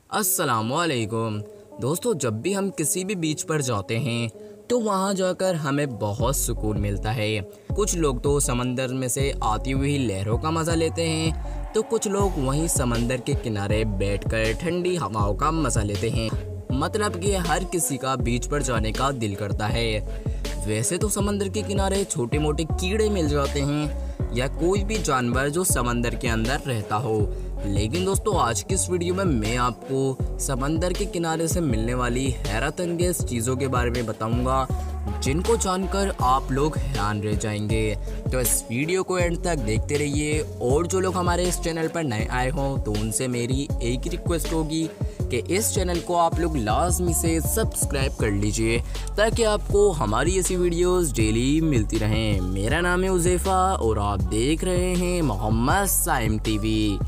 अस्सलामुअलैकुम दोस्तों, जब भी हम किसी भी बीच पर जाते हैं तो वहाँ जाकर हमें बहुत सुकून मिलता है। कुछ लोग तो समंदर में से आती हुई लहरों का मज़ा लेते हैं, तो कुछ लोग वहीं समंदर के किनारे बैठकर ठंडी हवाओं का मज़ा लेते हैं। मतलब कि हर किसी का बीच पर जाने का दिल करता है। वैसे तो समंदर के किनारे छोटे मोटे कीड़े मिल जाते हैं या कोई भी जानवर जो समंदर के अंदर रहता हो, लेकिन दोस्तों आज की इस वीडियो में मैं आपको समंदर के किनारे से मिलने वाली हैरत अंगेज चीज़ों के बारे में बताऊंगा, जिनको जानकर आप लोग हैरान रह जाएंगे। तो इस वीडियो को एंड तक देखते रहिए। और जो लोग हमारे इस चैनल पर नए आए हों तो उनसे मेरी एक ही रिक्वेस्ट होगी कि इस चैनल को आप लोग लाजमी से सब्सक्राइब कर लीजिए ताकि आपको हमारी ऐसी वीडियोस डेली मिलती रहें। मेरा नाम है उज़ैफ़ा और आप देख रहे हैं मोहम्मद साइम टीवी।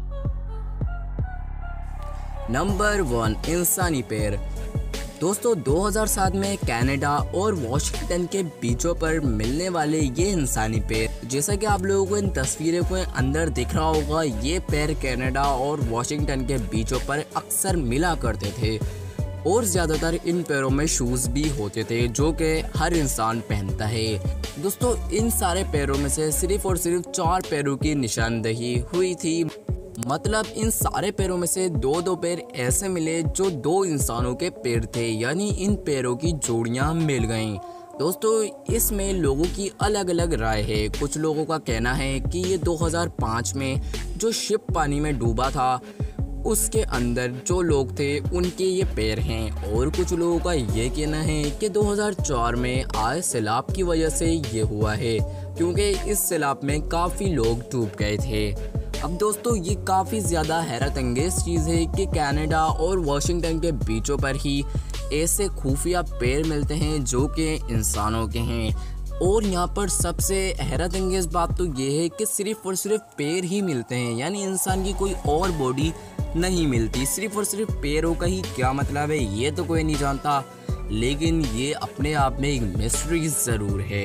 नंबर 1, इंसानी पैर। दोस्तों 2007 में कनाडा और वाशिंगटन के बीचों पर मिलने वाले ये इंसानी पैर, जैसा कि आप लोगों को इन तस्वीरों के अंदर दिख रहा होगा, ये पैर कनाडा और वाशिंगटन के बीचों पर अक्सर मिला करते थे और ज़्यादातर इन पैरों में शूज़ भी होते थे जो कि हर इंसान पहनता है। दोस्तों इन सारे पैरों में से सिर्फ और सिर्फ 4 पैरों की निशानदेही हुई थी। मतलब इन सारे पैरों में से दो पैर ऐसे मिले जो 2 इंसानों के पैर थे, यानी इन पैरों की जोड़ियां मिल गईं। दोस्तों इसमें लोगों की अलग अलग राय है। कुछ लोगों का कहना है कि ये 2005 में जो शिप पानी में डूबा था उसके अंदर जो लोग थे उनके ये पैर हैं, और कुछ लोगों का ये कहना है कि 2004 में आए सैलाब की वजह से ये हुआ है, क्योंकि इस सैलाब में काफ़ी लोग डूब गए थे। अब दोस्तों ये काफ़ी ज़्यादा हैरत अंगेज चीज़ है कि कनाडा और वाशिंगटन के बीचों पर ही ऐसे खुफिया पैर मिलते हैं जो कि इंसानों के हैं। और यहाँ पर सबसे हैरत अंगेज बात तो ये है कि सिर्फ और सिर्फ पैर ही मिलते हैं, यानी इंसान की कोई और बॉडी नहीं मिलती। सिर्फ और सिर्फ पैरों का ही क्या मतलब है ये तो कोई नहीं जानता, लेकिन ये अपने आप में एक मिस्ट्री ज़रूर है।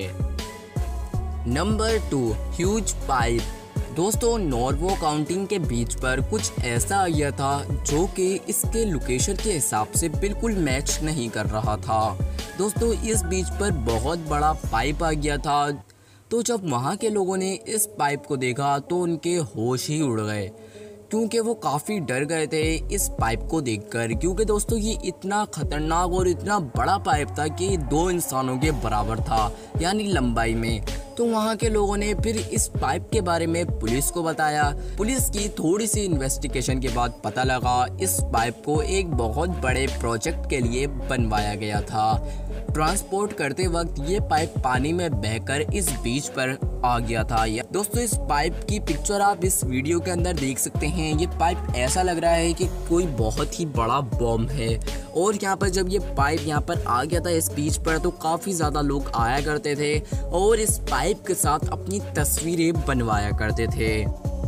Number 2, huge pipe. दोस्तों नॉर्वो काउंटी के बीच पर कुछ ऐसा आ गया था जो कि इसके लोकेशन के हिसाब से बिल्कुल मैच नहीं कर रहा था। दोस्तों इस बीच पर बहुत बड़ा पाइप आ गया था, तो जब वहाँ के लोगों ने इस पाइप को देखा तो उनके होश ही उड़ गए, क्योंकि वो काफ़ी डर गए थे इस पाइप को देखकर। क्योंकि दोस्तों ये इतना ख़तरनाक और इतना बड़ा पाइप था कि 2 इंसानों के बराबर था, यानी लंबाई में। तो वहाँ के लोगों ने फिर इस पाइप के बारे में पुलिस को बताया। पुलिस की थोड़ी सी इन्वेस्टिगेशन के बाद पता लगा इस पाइप को एक बहुत बड़े प्रोजेक्ट के लिए बनवाया गया था। ट्रांसपोर्ट करते वक्त ये पाइप पानी में बहकर इस बीच पर आ गया था। दोस्तों इस पाइप की पिक्चर आप इस वीडियो के अंदर देख सकते हैं। ये पाइप ऐसा लग रहा है कि कोई बहुत ही बड़ा बॉम्ब है। और यहाँ पर जब ये पाइप यहाँ पर आ गया था इस बीच पर, तो काफ़ी ज़्यादा लोग आया करते थे और इस पाइप के साथ अपनी तस्वीरें बनवाया करते थे।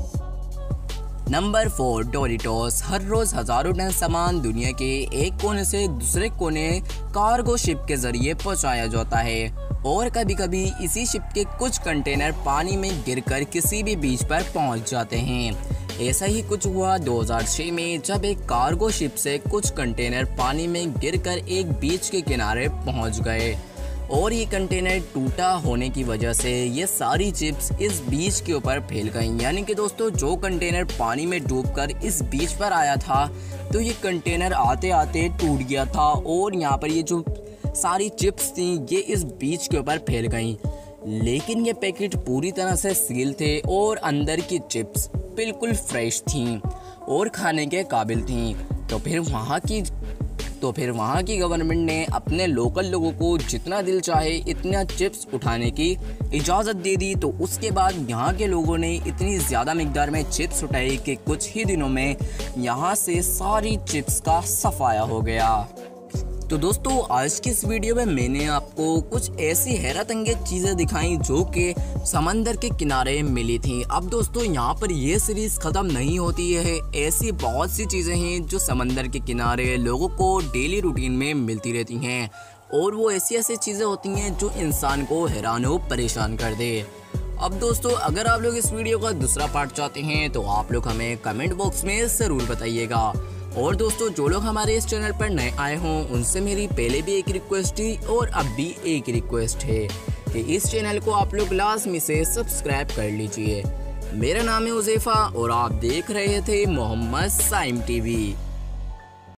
Number 4, Doritos. हर रोज़ हज़ारों टन सामान दुनिया के एक कोने से दूसरे कोने कार्गो शिप के ज़रिए पहुंचाया जाता है, और कभी कभी इसी शिप के कुछ कंटेनर पानी में गिरकर किसी भी बीच पर पहुंच जाते हैं। ऐसा ही कुछ हुआ 2006 में, जब एक कार्गो शिप से कुछ कंटेनर पानी में गिरकर एक बीच के किनारे पहुंच गए, और ये कंटेनर टूटा होने की वजह से ये सारी चिप्स इस बीच के ऊपर फैल गई। यानी कि दोस्तों जो कंटेनर पानी में डूबकर इस बीच पर आया था, तो ये कंटेनर आते आते टूट गया था, और यहाँ पर ये जो सारी चिप्स थी ये इस बीच के ऊपर फैल गई। लेकिन ये पैकेट पूरी तरह से सील थे और अंदर की चिप्स बिल्कुल फ्रेश थीं और खाने के काबिल थीं। तो फिर वहाँ की गवर्नमेंट ने अपने लोकल लोगों को जितना दिल चाहे इतना चिप्स उठाने की इजाज़त दे दी। तो उसके बाद यहाँ के लोगों ने इतनी ज़्यादा मिकदार में चिप्स उठाई कि कुछ ही दिनों में यहाँ से सारी चिप्स का सफाया हो गया। तो दोस्तों आज की इस वीडियो में मैंने आपको कुछ ऐसी हैरत अंगेज चीज़ें दिखाई जो कि समंदर के किनारे मिली थी। अब दोस्तों यहाँ पर ये सीरीज़ ख़त्म नहीं होती है, ऐसी बहुत सी चीज़ें हैं जो समंदर के किनारे लोगों को डेली रूटीन में मिलती रहती हैं, और वो ऐसी चीज़ें होती हैं जो इंसान को हैरान और परेशान कर दे। अब दोस्तों अगर आप लोग इस वीडियो का दूसरा पार्ट चाहते हैं तो आप लोग हमें कमेंट बॉक्स में ज़रूर बताइएगा। और दोस्तों जो लोग हमारे इस चैनल पर नए आए हों उनसे मेरी पहले भी एक रिक्वेस्ट थी और अब भी एक रिक्वेस्ट है कि इस चैनल को आप लोग लाजमी से सब्सक्राइब कर लीजिए। मेरा नाम है उज़ैफ़ा और आप देख रहे थे मोहम्मद साइम टीवी।